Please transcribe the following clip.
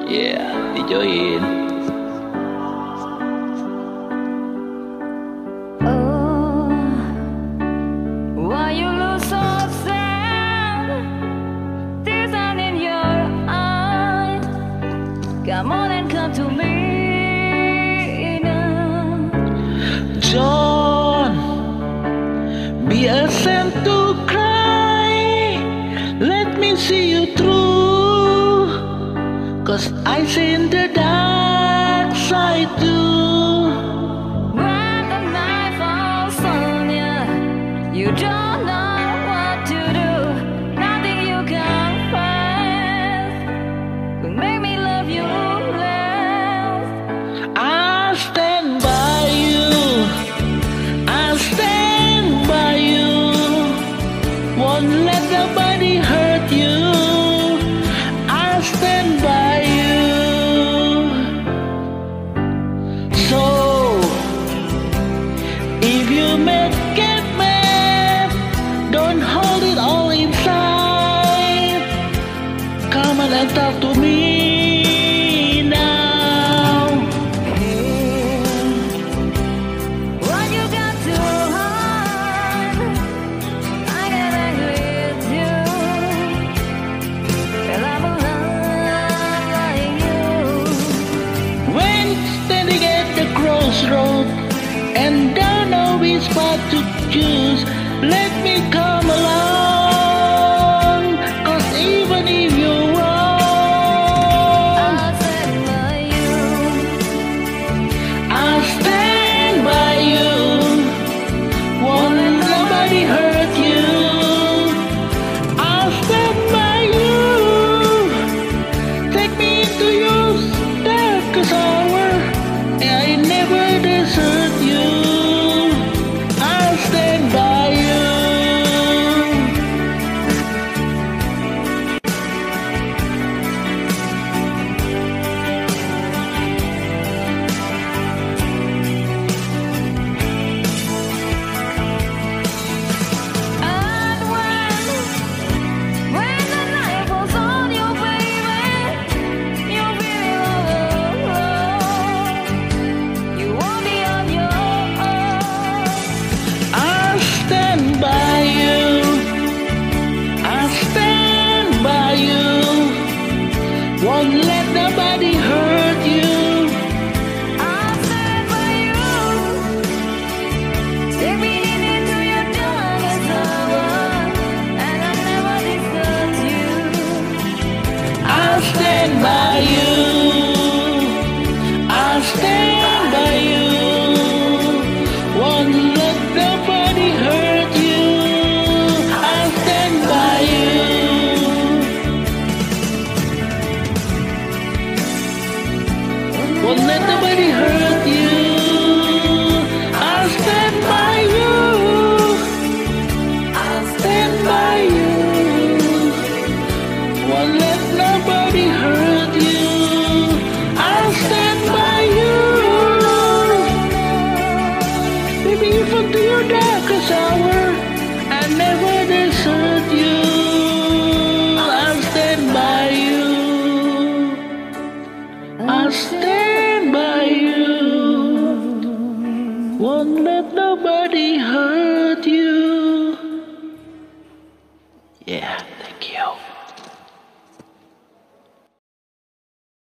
Yeah, enjoyin. Oh, why you look so sad? Tears are in your eyes. Come on and come to me now. Don't be a saint to cry. Let me see you through, 'cause I seen the dark side too. When the night falls on you, you don't know what to do. Nothing you can find will make me love you less. I'll stand by you. I'll stand by you. Won't let nobody hurt you. I'll stand by you. So if you get mad, don't hold it all inside. Come on and talk to me now. What you got to hide? I get angry with you, 'cause I'm alive like you. When standing at the crossroad and don't know which path to choose, let me come along, 'cause even if you're wrong, I'll stand by you. I'll stand by you. Won't let nobody hurt you. I'll stand by you. Take me into your darkest hour, and I never desert you. I'll stand by you. And when the night falls on you, baby, you're feeling all alone. You won't be on your own. I'll stand by you. I'll stand by you. Won't let nobody hurt you. I'll stand by you. Take me into your darkest hour, and I'll never desert you. I'll stand by